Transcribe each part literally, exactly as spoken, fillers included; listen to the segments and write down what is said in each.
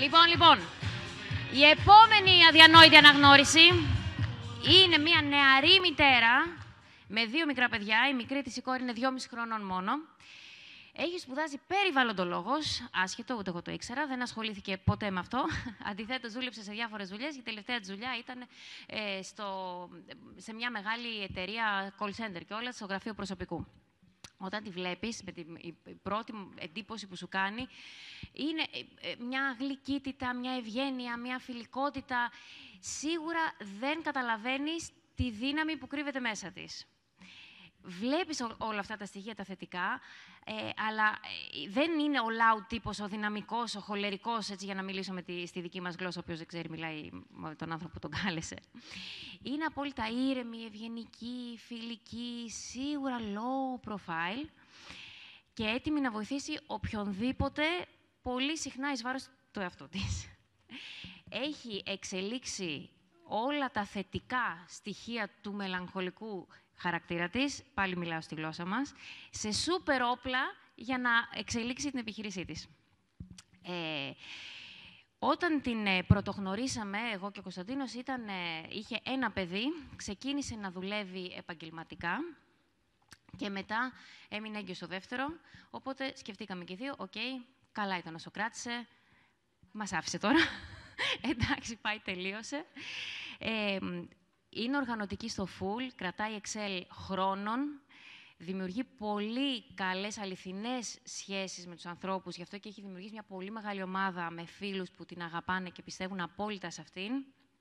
Λοιπόν, λοιπόν, η επόμενη αδιανόητη αναγνώριση είναι μια νεαρή μητέρα με δύο μικρά παιδιά. Η μικρή της η κόρη είναι δυόμιση χρονών μόνο. Έχει σπουδάσει περιβαλλοντολόγος, άσχετο, ούτε εγώ το ήξερα, δεν ασχολήθηκε ποτέ με αυτό. Αντιθέτως, δούλεψε σε διάφορες δουλειές. Η τελευταία της δουλειά ήταν ε, στο, σε μια μεγάλη εταιρεία call center και όλα στο γραφείο προσωπικού. Όταν τη βλέπεις, με την, η πρώτη εντύπωση που σου κάνει είναι μια γλυκύτητα, μια ευγένεια, μια φιλικότητα. Σίγουρα δεν καταλαβαίνεις τη δύναμη που κρύβεται μέσα της. Βλέπεις όλα αυτά τα στοιχεία τα θετικά, ε, αλλά ε, δεν είναι ο loud τύπος, ο δυναμικός, ο χολερικός, έτσι για να μιλήσω με τη, στη δική μας γλώσσα, ο οποίος δεν ξέρει, μιλάει με τον άνθρωπο που τον κάλεσε. Είναι απόλυτα ήρεμη, ευγενική, φιλική, σίγουρα low profile και έτοιμη να βοηθήσει οποιονδήποτε πολύ συχνά εις βάρος του εαυτού της. Έχει εξελίξει όλα τα θετικά στοιχεία του μελαγχολικού χαρακτήρα της, πάλι μιλάω στη γλώσσα μας, σε σούπερ όπλα για να εξελίξει την επιχείρησή της. Ε, όταν την ε, πρωτογνωρίσαμε, εγώ και ο Κωνσταντίνος, ήταν, ε, είχε ένα παιδί, ξεκίνησε να δουλεύει επαγγελματικά και μετά έμεινε έγκυος στο δεύτερο, οπότε σκεφτήκαμε και οι δύο, οκ, okay, καλά ήταν όσο κράτησε, μας άφησε τώρα, εντάξει, πάει, τελείωσε. Ε, Είναι οργανωτική στο full, κρατάει Excel χρόνων, δημιουργεί πολύ καλές αληθινές σχέσεις με τους ανθρώπους, γι' αυτό και έχει δημιουργήσει μια πολύ μεγάλη ομάδα με φίλους που την αγαπάνε και πιστεύουν απόλυτα σε αυτήν.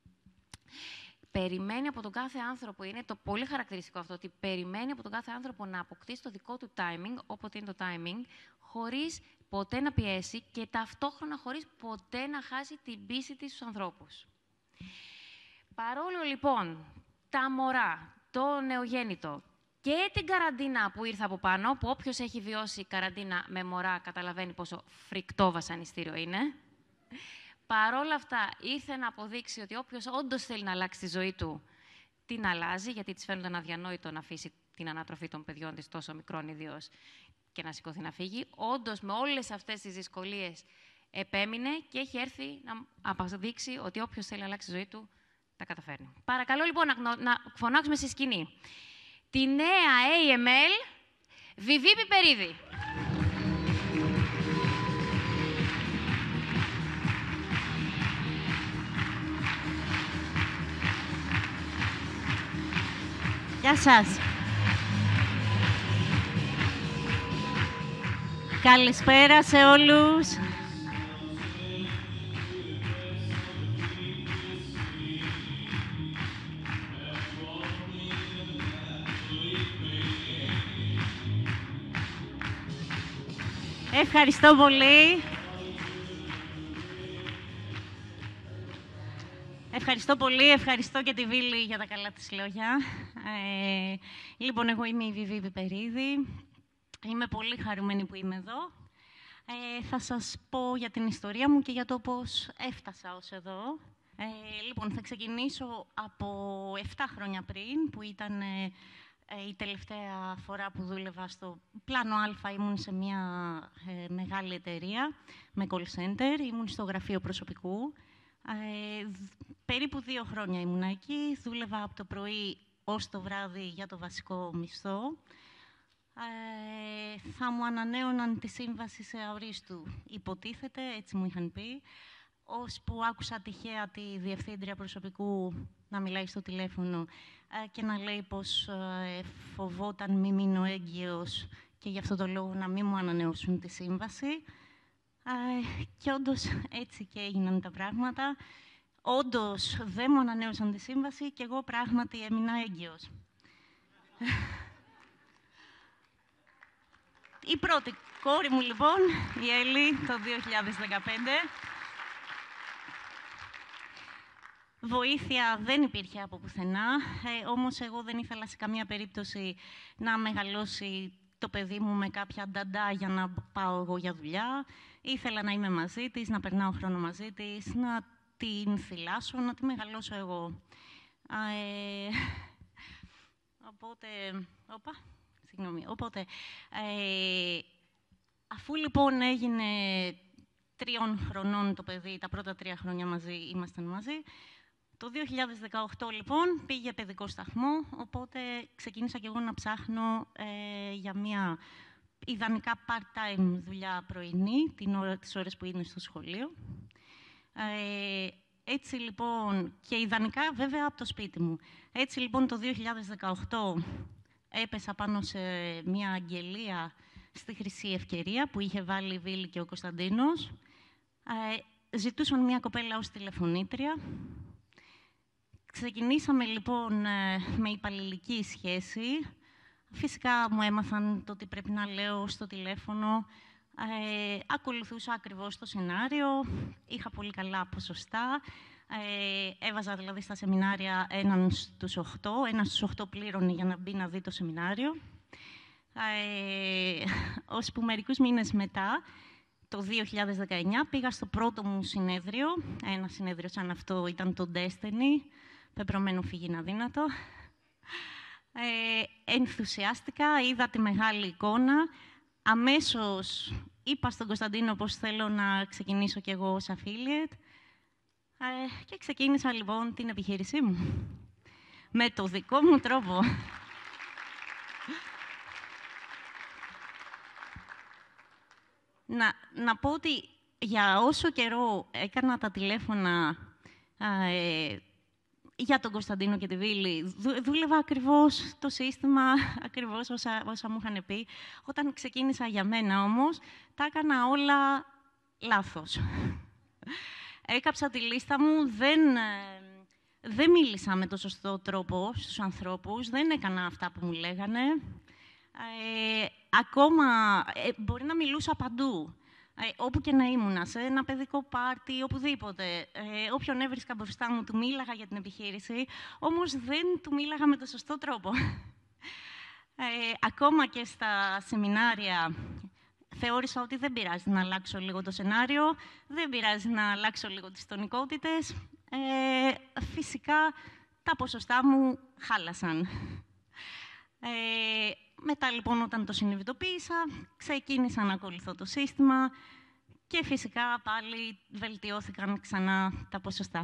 Περιμένει από τον κάθε άνθρωπο, είναι το πολύ χαρακτηριστικό αυτό, ότι περιμένει από τον κάθε άνθρωπο να αποκτήσει το δικό του timing, όποτε είναι το timing, χωρίς ποτέ να πιέσει και ταυτόχρονα χωρίς ποτέ να χάσει την πίστη της στους ανθρώπους. Παρόλο λοιπόν τα μωρά, το νεογέννητο και την καραντίνα που ήρθε από πάνω, που όποιος έχει βιώσει καραντίνα με μωρά καταλαβαίνει πόσο φρικτό βασανιστήριο είναι, παρόλα αυτά ήρθε να αποδείξει ότι όποιος όντως θέλει να αλλάξει τη ζωή του, την αλλάζει, γιατί της φαίνονταν αδιανόητο να αφήσει την ανατροφή των παιδιών της τόσο μικρών ιδίως και να σηκωθεί να φύγει. Όντως με όλες αυτές τις δυσκολίες επέμεινε και έχει έρθει να αποδείξει ότι όποιος θέλει να αλλάξει τη ζωή του, τα καταφέρνει. Παρακαλώ λοιπόν να, να φωνάξουμε στη σκηνή τη νέα έι εμ ελ Βιβί Πιπερίδη. Γεια σας. Καλησπέρα σε όλους. Ευχαριστώ πολύ. Ευχαριστώ πολύ. Ευχαριστώ και τη Βίλη για τα καλά της λόγια. Ε, λοιπόν, εγώ είμαι η Βιβί Πιπερίδη. Είμαι πολύ χαρούμενη που είμαι εδώ. Ε, θα σας πω για την ιστορία μου και για το πώς έφτασα ως εδώ. Ε, λοιπόν, θα ξεκινήσω από επτά χρόνια πριν, που ήταν ε, η τελευταία φορά που δούλευα στο πλάνο Α. Ήμουν σε μια ε, μεγάλη εταιρεία με call center. Ήμουν στο γραφείο προσωπικού. Ε, περίπου δύο χρόνια ήμουν εκεί. Δούλευα από το πρωί ως το βράδυ για το βασικό μισθό. Ε, θα μου ανανέωναν τη σύμβαση σε αορίστου, υποτίθεται, έτσι μου είχαν πει. Ώσπου άκουσα τυχαία τη διευθύντρια προσωπικού να μιλάει στο τηλέφωνο ε, και να λέει πως ε, φοβόταν μη μείνω έγκυος και γι' αυτό το λόγο να μην μου ανανεώσουν τη σύμβαση. Ε, και όντως έτσι και έγιναν τα πράγματα. Όντως δεν μου ανανέωσαν τη σύμβαση και εγώ πράγματι έμεινα έγκυος. Η πρώτη κόρη μου, λοιπόν, η Έλλη, το δύο χιλιάδες δεκαπέντε. Βοήθεια δεν υπήρχε από πουθενά, ε, όμως εγώ δεν ήθελα σε καμία περίπτωση να μεγαλώσει το παιδί μου με κάποια νταντά για να πάω εγώ για δουλειά. Ήθελα να είμαι μαζί της, να περνάω χρόνο μαζί της, να την θυλάσω, να τη μεγαλώσω εγώ. Ε, οπότε... Οπα. Συγγνώμη. Οπότε, ε, αφού λοιπόν έγινε τριών χρονών το παιδί, τα πρώτα τρία χρόνια μαζί ήμασταν μαζί. Το δύο χιλιάδες δεκαοκτώ, λοιπόν, πήγε παιδικό σταθμό, οπότε ξεκίνησα και εγώ να ψάχνω ε, για μια ιδανικά part-time δουλειά πρωινή, την ώρα, τις ώρες που είναι στο σχολείο. Ε, έτσι, λοιπόν, και ιδανικά, βέβαια, από το σπίτι μου. Έτσι, λοιπόν, το δύο χιλιάδες δεκαοκτώ έπεσα πάνω σε μια αγγελία στη Χρυσή Ευκαιρία που είχε βάλει η Βίλη και ο Κωνσταντίνος. Ε, ζητούσαν μια κοπέλα ως τηλεφωνήτρια. Ξεκινήσαμε, λοιπόν, με υπαλληλική σχέση. Φυσικά μου έμαθαν το τι πρέπει να λέω στο τηλέφωνο. Ε, ακολουθούσα ακριβώς το σενάριο. Είχα πολύ καλά ποσοστά. Ε, έβαζα, δηλαδή, στα σεμινάρια έναν στους οχτώ. Ένας στους οχτώ πλήρωνε για να μπει να δει το σεμινάριο. Ε, ώσπου μερικούς μήνες μετά, το δύο χιλιάδες δεκαεννιά, πήγα στο πρώτο μου συνέδριο. Ένα συνέδριο σαν αυτό ήταν το Destiny. Πεπρωμένο φυγήν αδύνατο. Ε, ενθουσιάστηκα, είδα τη μεγάλη εικόνα. Αμέσως είπα στον Κωνσταντίνο πως θέλω να ξεκινήσω κι εγώ ως affiliate. Ε, και ξεκίνησα, λοιπόν, την επιχείρησή μου. Με το δικό μου τρόπο. να, να πω ότι για όσο καιρό έκανα τα τηλέφωνα ε, για τον Κωνσταντίνο και τη Βίλη, δου, δούλευα ακριβώς το σύστημα, ακριβώς όσα, όσα μου είχαν πει. Όταν ξεκίνησα για μένα, όμως, τα έκανα όλα λάθος. Έκαψα τη λίστα μου, δεν, δεν μίλησα με το σωστό τρόπο στους ανθρώπους, δεν έκανα αυτά που μου λέγανε. Ε, ακόμα, ε, μπορεί να μιλούσα παντού. Ε, όπου και να ήμουνα, σε ένα παιδικό πάρτι, οπουδήποτε. Ε, όποιον έβρισκα μπροστά μου, του μίλαγα για την επιχείρηση, όμως δεν του μίλαγα με τον σωστό τρόπο. Ε, ακόμα και στα σεμινάρια, θεώρησα ότι δεν πειράζει να αλλάξω λίγο το σενάριο, δεν πειράζει να αλλάξω λίγο τις τονικότητες. Ε, φυσικά, τα ποσοστά μου χάλασαν. Ε, μετά, λοιπόν, όταν το συνειδητοποίησα, ξεκίνησα να ακολουθώ το σύστημα και φυσικά πάλι βελτιώθηκαν ξανά τα ποσοστά.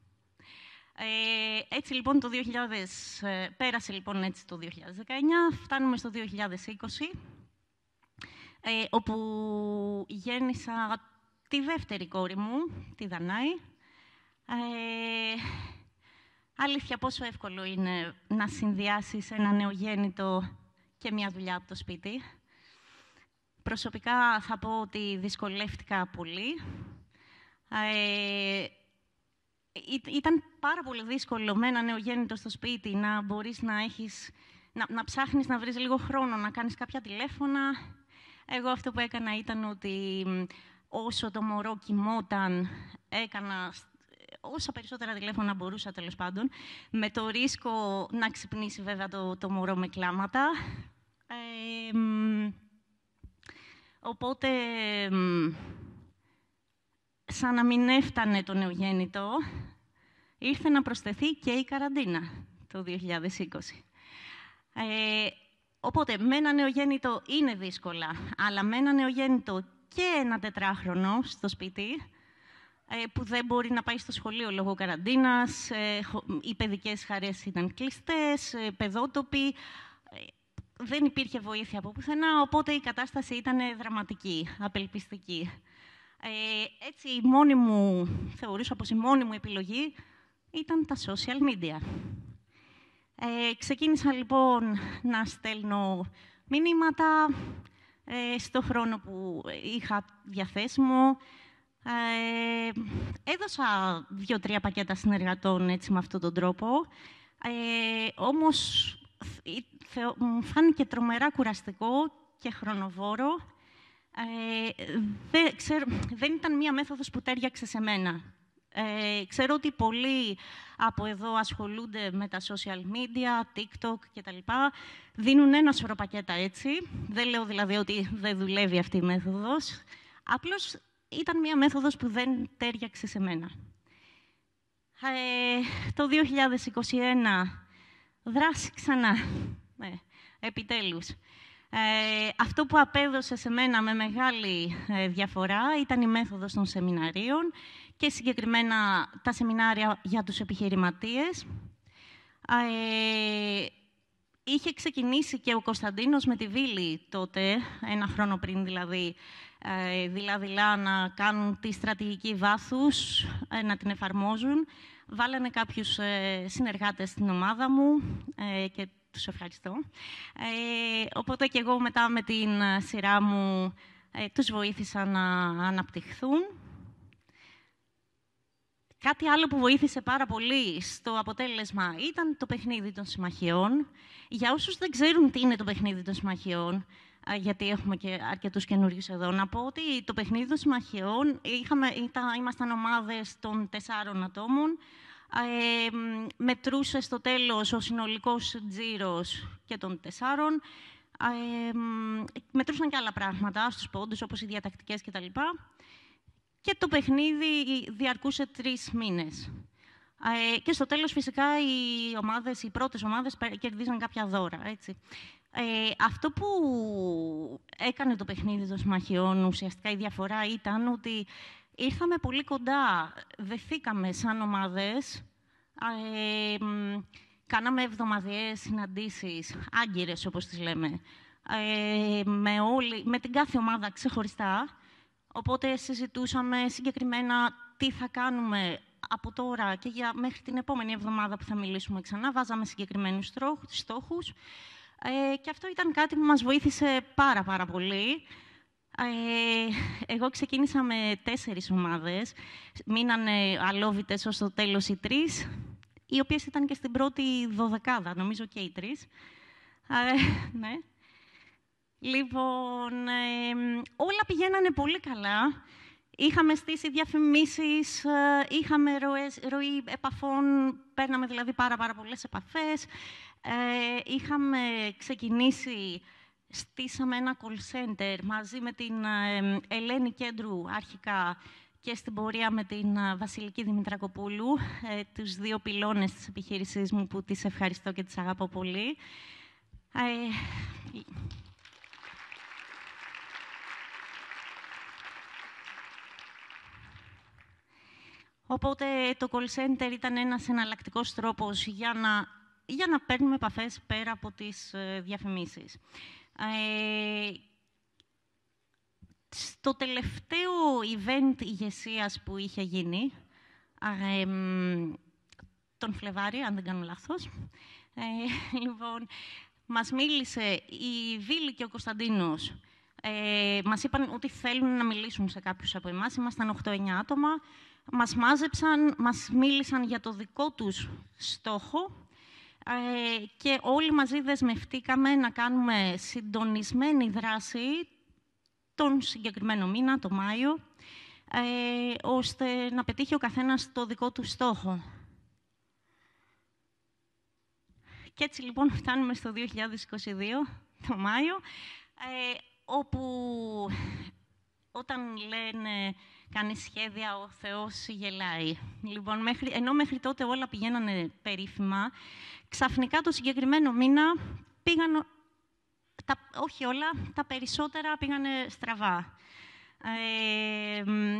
Ε, έτσι, λοιπόν, το δύο χιλιάδες, ε, πέρασε, λοιπόν, έτσι το δύο χιλιάδες δεκαεννιά, φτάνουμε στο δύο χιλιάδες είκοσι, ε, όπου γέννησα τη δεύτερη κόρη μου, τη Δανάη. Ε, αλήθεια, πόσο εύκολο είναι να συνδυάσεις ένα νεογέννητο και μια δουλειά από το σπίτι. Προσωπικά θα πω ότι δυσκολεύτηκα πολύ. Ε, ήταν πάρα πολύ δύσκολο με ένα νεογέννητο στο σπίτι να μπορείς να έχεις, να, να ψάχνεις να βρεις λίγο χρόνο, να κάνεις κάποια τηλέφωνα. Εγώ αυτό που έκανα ήταν ότι όσο το μωρό κοιμόταν, έκανα όσα περισσότερα τηλέφωνα μπορούσα, τέλος πάντων, με το ρίσκο να ξυπνήσει βέβαια το, το μωρό με κλάματα. Ε, οπότε, σαν να μην έφτανε το νεογέννητο, ήρθε να προσθεθεί και η καραντίνα το δύο χιλιάδες είκοσι. Ε, οπότε, με ένα νεογέννητο είναι δύσκολα, αλλά με ένα νεογέννητο και ένα τετράχρονο στο σπίτι, που δεν μπορεί να πάει στο σχολείο λόγω καραντίνας, οι παιδικές χαρές ήταν κλειστές, παιδότοποι, δεν υπήρχε βοήθεια από πουθενά, οπότε η κατάσταση ήταν δραματική, απελπιστική. Ε, έτσι, η μόνη μου, θεωρούσα πως η μόνη μου επιλογή ήταν τα social media. Ε, ξεκίνησα, λοιπόν, να στέλνω μηνύματα ε, στο χρόνο που είχα διαθέσιμο. Ε, έδωσα δύο-τρία πακέτα συνεργατών, έτσι, με αυτόν τον τρόπο. Ε, όμως, μου φάνηκε τρομερά κουραστικό και χρονοβόρο. Ε, δεν, ξέρω, δεν ήταν μία μέθοδος που τέριαξε σε μένα. Ε, ξέρω ότι πολλοί από εδώ ασχολούνται με τα social media, TikTok κτλ. Δίνουν ένα σωρό πακέτα έτσι. Δεν λέω δηλαδή ότι δεν δουλεύει αυτή η μέθοδος. Απλώς ήταν μία μέθοδος που δεν τέριαξε σε μένα. Ε, το δύο χιλιάδες είκοσι ένα δράση ξανά. Ε, επιτέλους. Ε, αυτό που απέδωσε σε μένα με μεγάλη ε, διαφορά ήταν η μέθοδος των σεμιναρίων και συγκεκριμένα τα σεμινάρια για τους επιχειρηματίες. Ε, είχε ξεκινήσει και ο Κωνσταντίνος με τη Βίλη τότε, ένα χρόνο πριν δηλαδή, ε, δειλά-δειλά να κάνουν τη στρατηγική βάθους, ε, να την εφαρμόζουν. Βάλανε κάποιους ε, συνεργάτες στην ομάδα μου ε, και τους ευχαριστώ. Ε, οπότε και εγώ μετά με την σειρά μου ε, τους βοήθησα να αναπτυχθούν. Κάτι άλλο που βοήθησε πάρα πολύ στο αποτέλεσμα ήταν το παιχνίδι των συμμαχιών. Για όσους δεν ξέρουν τι είναι το παιχνίδι των συμμαχιών, γιατί έχουμε και αρκετούς καινούριους εδώ, να πω ότι το παιχνίδι των συμμαχιών είχαμε, ήταν, ήμασταν ομάδες των τεσσάρων ατόμων. Ε, μετρούσε στο τέλος ο συνολικός τζίρος και των τεσσάρων. Ε, μετρούσαν και άλλα πράγματα στους πόντους, όπως οι διατακτικές κτλ. Και το παιχνίδι διαρκούσε τρεις μήνες. Ε, και στο τέλος, φυσικά, οι, ομάδες, οι πρώτες ομάδες κερδίζαν κάποια δώρα. Έτσι. Ε, αυτό που έκανε το παιχνίδι των συμμαχιών, ουσιαστικά η διαφορά ήταν ότι ήρθαμε πολύ κοντά, δεθήκαμε σαν ομάδες, ε, κάναμε εβδομαδιαίες συναντήσεις, άγκυρες όπως τις λέμε, ε, με, όλη, με την κάθε ομάδα ξεχωριστά. Οπότε συζητούσαμε συγκεκριμένα τι θα κάνουμε από τώρα και για, μέχρι την επόμενη εβδομάδα που θα μιλήσουμε ξανά. Βάζαμε συγκεκριμένους στόχους. Ε, και αυτό ήταν κάτι που μας βοήθησε πάρα, πάρα πολύ. Ε, εγώ ξεκίνησα με τέσσερις ομάδες. Μείνανε αλόβητες ως το τέλος οι τρεις, οι οποίες ήταν και στην πρώτη δωδεκάδα, νομίζω και οι τρεις. Ε, ναι. Λοιπόν, ε, όλα πηγαίνανε πολύ καλά. Είχαμε στήσει διαφημίσεις, ε, είχαμε ροές, ροή επαφών, παίρναμε δηλαδή πάρα, πάρα πολλές επαφές. Ε, είχαμε ξεκινήσει, στήσαμε ένα call center μαζί με την ε, Ελένη Κέντρου αρχικά και στην πορεία με την ε, Βασιλική Δημητρακοπούλου, ε, τους δύο πυλώνες της επιχείρησής μου που τις ευχαριστώ και τις αγαπώ πολύ. Ε, Οπότε το call center ήταν ένας εναλλακτικός τρόπος για να, για να παίρνουμε επαφές πέρα από τις ε, διαφημίσεις. Ε, στο τελευταίο event ηγεσίας που είχε γίνει, ε, τον Φλεβάρι, αν δεν κάνω λάθος, ε, λοιπόν, μας μίλησε η Βίλη και ο Κωνσταντίνος. Ε, μας είπαν ότι θέλουν να μιλήσουν σε κάποιους από εμάς. Ήμασταν οκτώ εννιά άτομα. Μας μάζεψαν, μας μίλησαν για το δικό τους στόχο ε, και όλοι μαζί δεσμευτήκαμε να κάνουμε συντονισμένη δράση τον συγκεκριμένο μήνα, το Μάιο, ε, ώστε να πετύχει ο καθένας το δικό του στόχο. Και έτσι λοιπόν φτάνουμε στο δύο χιλιάδες είκοσι δύο, το Μάιο, ε, όπου όταν λένε κάνει σχέδια, ο Θεός γελάει. Λοιπόν, μέχρι, ενώ μέχρι τότε όλα πηγαίνανε περίφημα, ξαφνικά το συγκεκριμένο μήνα πήγαν, τα, όχι όλα, τα περισσότερα πήγανε στραβά. Ε,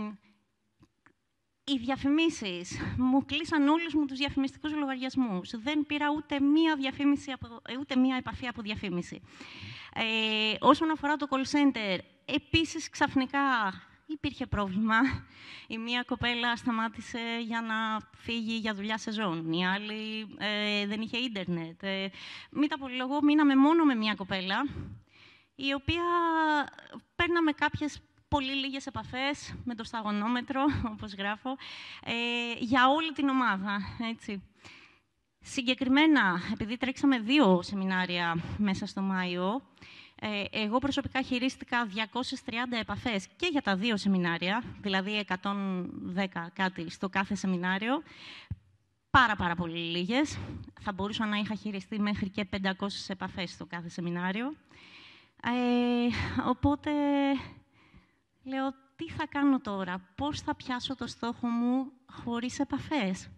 οι διαφημίσεις, μου κλείσαν όλους μου τους διαφημιστικούς λογαριασμούς. Δεν πήρα ούτε μία, διαφήμιση από, ούτε μία επαφή από διαφήμιση. Ε, όσον αφορά το call center, επίσης ξαφνικά υπήρχε πρόβλημα. Η μία κοπέλα σταμάτησε για να φύγει για δουλειά σεζόν. Η άλλη ε, δεν είχε ίντερνετ. Ε, μην τα πολυλογώ, μείναμε μόνο με μία κοπέλα, η οποία παίρναμε κάποιες πολύ λίγες επαφές με το σταγονόμετρο, όπως γράφω, ε, για όλη την ομάδα. Έτσι. Συγκεκριμένα, επειδή τρέξαμε δύο σεμινάρια μέσα στο Μάιο, ε, εγώ προσωπικά χειρίστηκα διακόσιες τριάντα επαφές και για τα δύο σεμινάρια, δηλαδή εκατόν δέκα κάτι στο κάθε σεμινάριο. Πάρα, πάρα πολύ λίγες. Θα μπορούσα να είχα χειριστεί μέχρι και πεντακόσιες επαφές στο κάθε σεμινάριο. Ε, οπότε, λέω, τι θα κάνω τώρα, πώς θα πιάσω το στόχο μου χωρίς επαφές.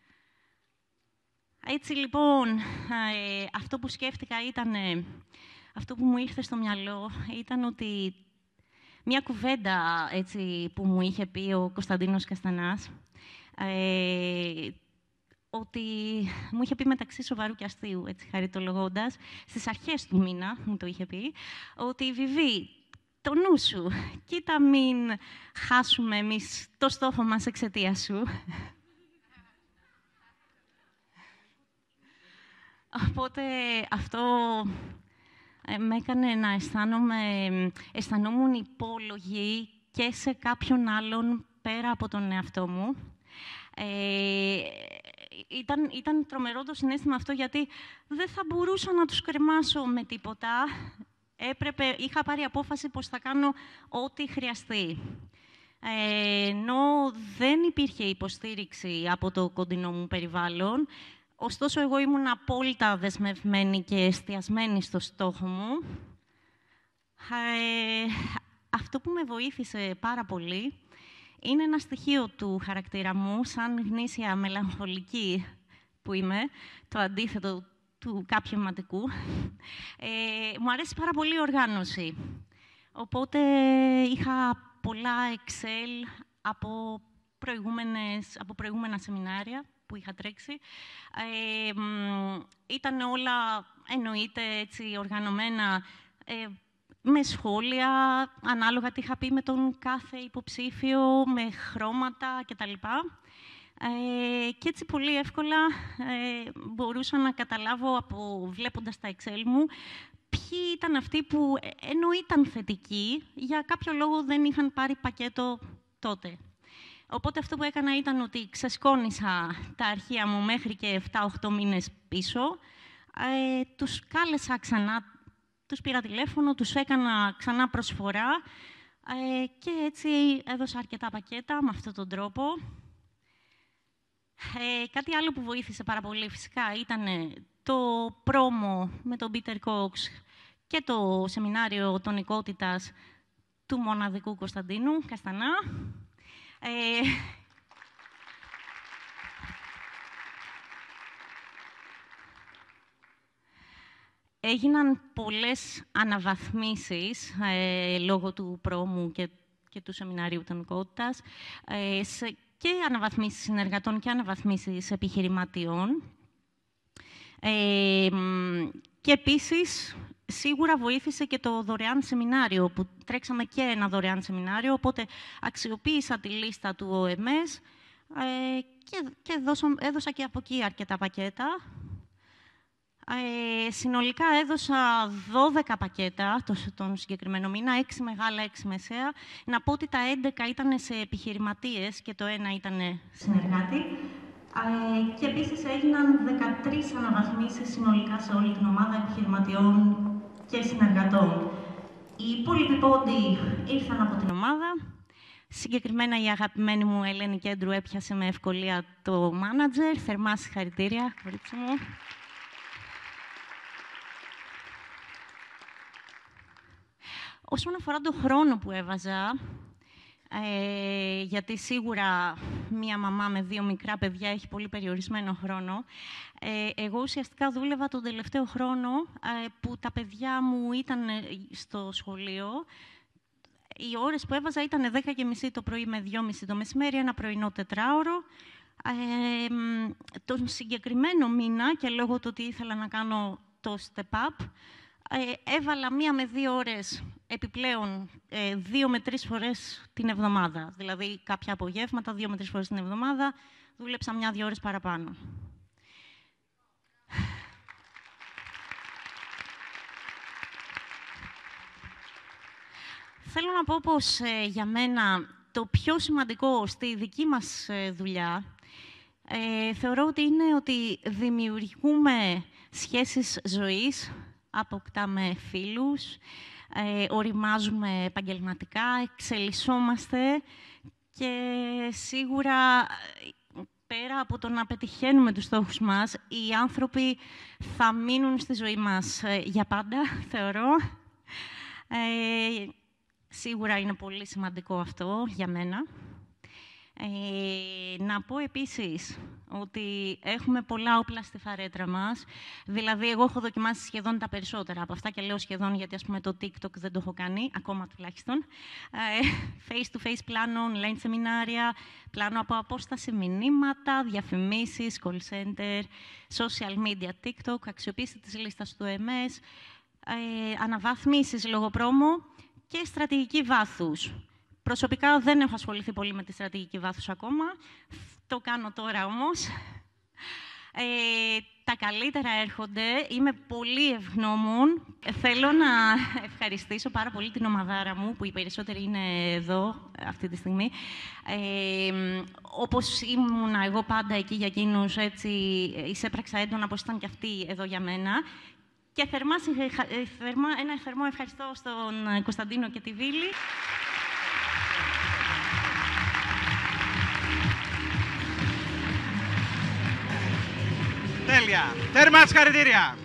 Έτσι, λοιπόν, ε, αυτό που σκέφτηκα ήταν, ε, αυτό που μου ήρθε στο μυαλό ήταν ότι μια κουβέντα έτσι, που μου είχε πει ο Κωνσταντίνος Καστανάς, ε, ότι μου είχε πει μεταξύ σοβαρού και αστείου, έτσι χαριτολογώντας, στις αρχές του μήνα μου το είχε πει, ότι Βιβί, το νου σου, κοίτα μην χάσουμε εμείς το στόχο μας εξαιτίας σου. Οπότε αυτό ε, με έκανε να αισθάνομαι, αισθανόμουν υπόλογη και σε κάποιον άλλον πέρα από τον εαυτό μου. Ε, ήταν, ήταν τρομερό το συναίσθημα αυτό, γιατί δεν θα μπορούσα να τους κρεμάσω με τίποτα. Έπρεπε, είχα πάρει απόφαση πως θα κάνω ό,τι χρειαστεί. Ε, ενώ δεν υπήρχε υποστήριξη από το κοντινό μου περιβάλλον, ωστόσο εγώ ήμουν απόλυτα δεσμευμένη και εστιασμένη στο στόχο μου. Ε, αυτό που με βοήθησε πάρα πολύ είναι ένα στοιχείο του χαρακτήρα μου, σαν γνήσια μελαγχολική που είμαι, το αντίθετο του κάποιευματικού. Ε, μου αρέσει πάρα πολύ η οργάνωση. Οπότε είχα πολλά Excel από, προηγούμενες, από προηγούμενα σεμινάρια που είχα τρέξει. Ε, ήταν όλα, εννοείται, έτσι, οργανωμένα, ε, με σχόλια, ανάλογα τι είχα πει με τον κάθε υποψήφιο, με χρώματα κτλ. Ε, και έτσι πολύ εύκολα ε, μπορούσα να καταλάβω, από, βλέποντας τα Excel μου, ποιοι ήταν αυτοί που, ενώ ήταν θετικοί, για κάποιο λόγο δεν είχαν πάρει πακέτο τότε. Οπότε αυτό που έκανα ήταν ότι ξεσκόνησα τα αρχεία μου μέχρι και επτά οχτώ μήνες πίσω, ε, τους κάλεσα ξανά, τους πήρα τηλέφωνο, τους έκανα ξανά προσφορά ε, και έτσι έδωσα αρκετά πακέτα με αυτόν τον τρόπο. Ε, κάτι άλλο που βοήθησε πάρα πολύ φυσικά ήταν το πρόμο με τον Πίτερ Κόξ και το σεμινάριο τονικότητας του μοναδικού Κωνσταντίνου Καστανά. Ε, έγιναν πολλές αναβαθμίσεις ε, λόγω του πρόμου και, και του σεμινάριου τονικότητας, ε, σε, και αναβαθμίσεις συνεργατών και αναβαθμίσεις επιχειρηματιών. Ε, και επίσης, σίγουρα βοήθησε και το δωρεάν σεμινάριο, που τρέξαμε και ένα δωρεάν σεμινάριο, οπότε αξιοποίησα τη λίστα του ο εμ ες ε, και, και δώσα, έδωσα και από εκεί αρκετά πακέτα. Ε, συνολικά έδωσα δώδεκα πακέτα το, τον συγκεκριμένο μήνα, έξι μεγάλα, έξι μεσαία. Να πω ότι τα έντεκα ήταν σε επιχειρηματίες και το ένα ήταν συνεργάτη. Ε, και επίσης έγιναν δεκατρείς αναβαθμίσεις συνολικά σε όλη την ομάδα επιχειρηματιών και συνεργατών. Οι υπόλοιποι πόντοι ήρθαν από την ομάδα. Συγκεκριμένα η αγαπημένη μου Ελένη Κέντρου έπιασε με ευκολία το μάνατζερ. Θερμά συγχαρητήρια, κορίτσι μου. Όσον αφορά τον χρόνο που έβαζα, ε, γιατί σίγουρα μία μαμά με δύο μικρά παιδιά έχει πολύ περιορισμένο χρόνο, ε, εγώ ουσιαστικά δούλευα τον τελευταίο χρόνο ε, που τα παιδιά μου ήταν στο σχολείο. Οι ώρες που έβαζα ήταν δέκα και μισή το πρωί με δυόμιση το μεσημέρι, ένα πρωινό τετράωρο. Ε, τον συγκεκριμένο μήνα, και λόγω του ότι ήθελα να κάνω το step up, Ε, έβαλα μία με δύο ώρες επιπλέον, ε, δύο με τρεις φορές την εβδομάδα. Δηλαδή, κάποια απογεύματα, δύο με τρεις φορές την εβδομάδα, δούλεψα μια-δύο ώρες παραπάνω. Θέλω να πω πως ε, για μένα το πιο σημαντικό στη δική μας ε, δουλειά ε, θεωρώ ότι είναι ότι δημιουργούμε σχέσεις ζωής, αποκτάμε φίλους, ε, οριμάζουμε επαγγελματικά, εξελισσόμαστε και σίγουρα πέρα από το να πετυχαίνουμε τους στόχους μας, οι άνθρωποι θα μείνουν στη ζωή μας ε, για πάντα, θεωρώ. Ε, σίγουρα είναι πολύ σημαντικό αυτό για μένα. Ε, να πω επίσης ότι έχουμε πολλά όπλα στη φαρέτρα μας. Δηλαδή, εγώ έχω δοκιμάσει σχεδόν τα περισσότερα από αυτά και λέω σχεδόν γιατί, ας πούμε, το TikTok δεν το έχω κάνει, ακόμα τουλάχιστον. Face-to-face πλάνο, online σεμινάρια, πλάνο από απόσταση, μηνύματα, διαφημίσεις, call center, social media, TikTok, αξιοποίηση της λίστας του εμ ες, ε, αναβάθμισεις λόγω πρόμο και στρατηγική βάθους. Προσωπικά δεν έχω ασχοληθεί πολύ με τη στρατηγική βάθους ακόμα. Το κάνω τώρα όμως. Ε, τα καλύτερα έρχονται. Είμαι πολύ ευγνώμων. Θέλω να ευχαριστήσω πάρα πολύ την ομαδάρα μου, που οι περισσότεροι είναι εδώ αυτή τη στιγμή. Ε, όπως ήμουνα εγώ πάντα εκεί για εκείνους, έτσι εισέπραξα έντονα όπως ήταν και αυτοί εδώ για μένα. Και θερμά, θερμά, ένα θερμό ευχαριστώ στον Κωνσταντίνο και τη Βίλη. Τέλεια. Τέρμα συγχαρητήρια.